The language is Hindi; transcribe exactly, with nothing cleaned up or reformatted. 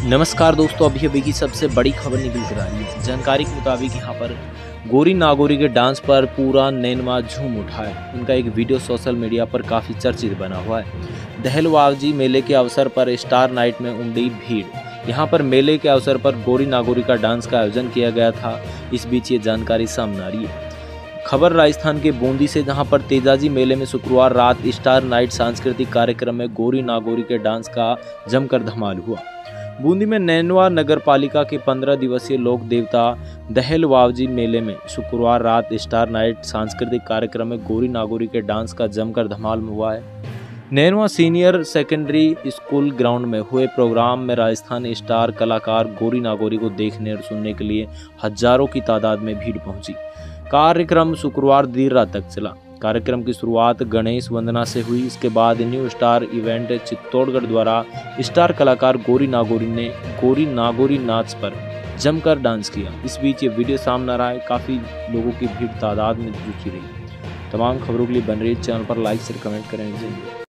नमस्कार दोस्तों, अभी अभी की सबसे बड़ी खबर निकल कर आ रही है। जानकारी के मुताबिक यहाँ पर गोरी नागोरी के डांस पर पूरा नैनवा झूम उठा है। उनका एक वीडियो सोशल मीडिया पर काफ़ी चर्चित बना हुआ है। दहलवावजी मेले के अवसर पर स्टार नाइट में उमड़ी भीड़। यहाँ पर मेले के अवसर पर गोरी नागोरी का डांस का आयोजन किया गया था। इस बीच ये जानकारी सामने आ रही है। खबर राजस्थान के बूंदी से, जहां पर तेजाजी मेले में शुक्रवार रात स्टार नाइट सांस्कृतिक कार्यक्रम में गोरी नागोरी के डांस का जमकर धमाल हुआ। बूंदी में नैनवा नगर पालिका के पंद्रह दिवसीय लोक देवता दहलवावजी मेले में शुक्रवार रात स्टार नाइट सांस्कृतिक कार्यक्रम में गोरी नागोरी के डांस का जमकर धमाल हुआ है। Nainwa senior secondary school ground में हुए प्रोग्राम में राजस्थान स्टार कलाकार गोरी नागोरी को देखने और सुनने के लिए हजारों की तादाद में भीड़ पहुंची। कार्यक्रम शुक्रवार देर रात तक चला। कार्यक्रम की शुरुआत गणेश वंदना से हुई। इसके बाद न्यू स्टार इवेंट चित्तौड़गढ़ द्वारा स्टार कलाकार गोरी नागोरी ने गोरी नागोरी नाच पर जमकर डांस किया। इस बीच ये वीडियो सामने आ रहा है। काफ़ी लोगों की भीड़ तादाद में जुटी रही। तमाम खबरों के लिए बन रही चैनल पर लाइक शेयर कमेंट करें।